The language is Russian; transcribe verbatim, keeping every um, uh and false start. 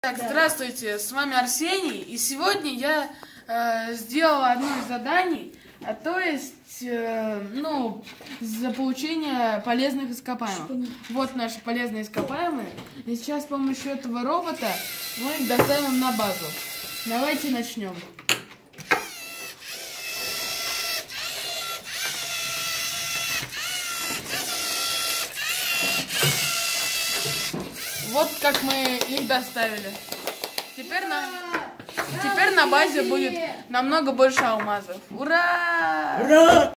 Так, здравствуйте, с вами Арсений, и сегодня я э, сделала одно из заданий, а то есть, э, ну, за получение полезных ископаемых. Вот наши полезные ископаемые, и сейчас с помощью этого робота мы их доставим на базу. Давайте начнем. Вот как мы их доставили. Теперь на, теперь на базе будет намного больше алмазов. Ура! Ура!